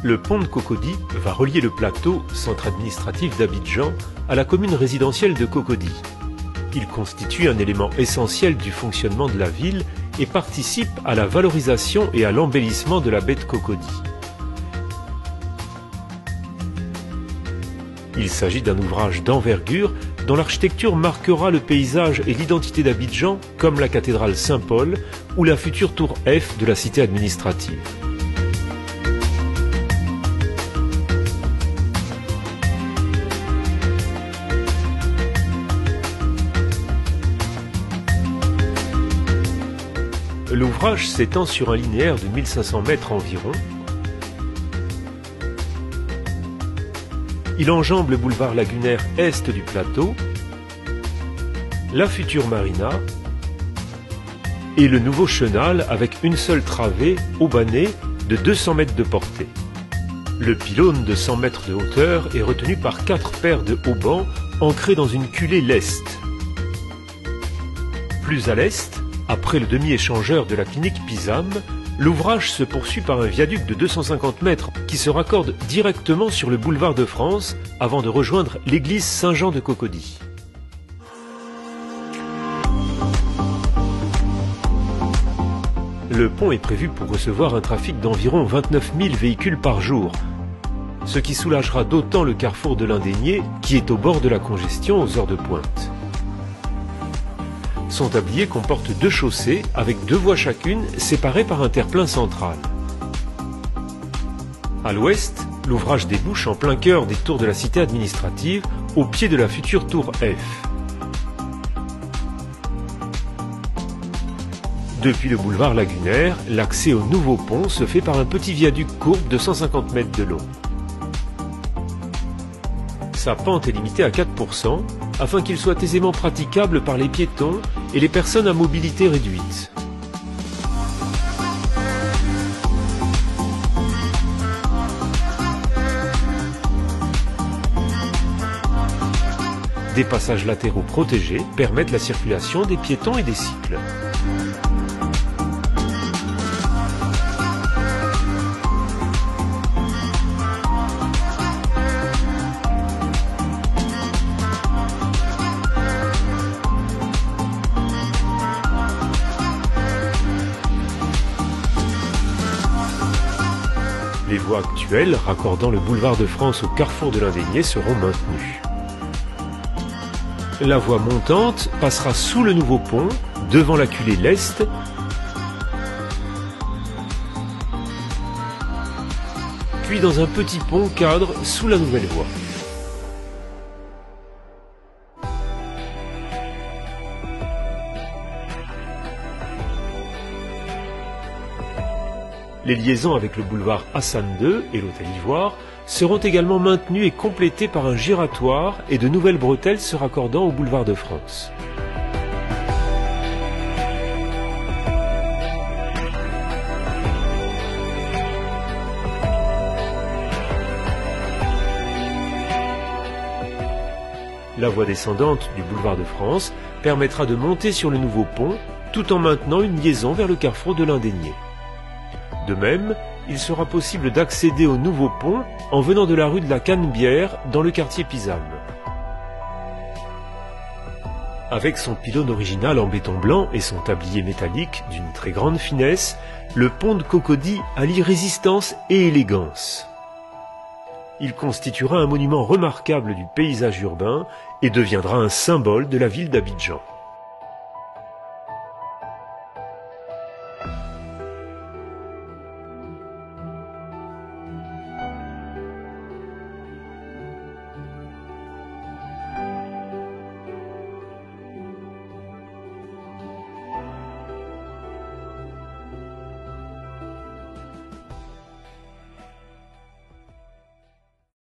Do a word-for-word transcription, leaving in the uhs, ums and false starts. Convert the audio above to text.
Le pont de Cocody va relier le plateau, centre administratif d'Abidjan, à la commune résidentielle de Cocody. Il constitue un élément essentiel du fonctionnement de la ville et participe à la valorisation et à l'embellissement de la baie de Cocody. Il s'agit d'un ouvrage d'envergure dont l'architecture marquera le paysage et l'identité d'Abidjan, comme la cathédrale Saint-Paul ou la future tour F de la cité administrative. L'ouvrage s'étend sur un linéaire de mille cinq cents mètres environ. Il enjambe le boulevard lagunaire est du plateau, la future marina et le nouveau chenal avec une seule travée haubanée de deux cents mètres de portée. Le pylône de cent mètres de hauteur est retenu par quatre paires de haubans ancrés dans une culée leste. Plus à l'est, après le demi-échangeur de la clinique Pisam, l'ouvrage se poursuit par un viaduc de deux cent cinquante mètres qui se raccorde directement sur le boulevard de France avant de rejoindre l'église Saint-Jean de Cocody. Le pont est prévu pour recevoir un trafic d'environ vingt-neuf mille véhicules par jour, ce qui soulagera d'autant le carrefour de l'Indénié qui est au bord de la congestion aux heures de pointe. Son tablier comporte deux chaussées avec deux voies chacune séparées par un terre-plein central. À l'ouest, l'ouvrage débouche en plein cœur des tours de la cité administrative, au pied de la future tour F. Depuis le boulevard lagunaire, l'accès au nouveau pont se fait par un petit viaduc courbe de cent cinquante mètres de long. Sa pente est limitée à quatre pour cent afin qu'il soit aisément praticable par les piétons et les personnes à mobilité réduite. Des passages latéraux protégés permettent la circulation des piétons et des cycles. Les voies actuelles raccordant le boulevard de France au carrefour de l'Indénié seront maintenues. La voie montante passera sous le nouveau pont, devant la culée l'est, puis dans un petit pont cadre sous la nouvelle voie. Les liaisons avec le boulevard Hassan deux et l'hôtel Ivoire seront également maintenues et complétées par un giratoire et de nouvelles bretelles se raccordant au boulevard de France. La voie descendante du boulevard de France permettra de monter sur le nouveau pont tout en maintenant une liaison vers le carrefour de l'Indénié. De même, il sera possible d'accéder au nouveau pont en venant de la rue de la Canebière dans le quartier Pisam. Avec son pylône original en béton blanc et son tablier métallique d'une très grande finesse, le pont de Cocody allie résistance et élégance. Il constituera un monument remarquable du paysage urbain et deviendra un symbole de la ville d'Abidjan.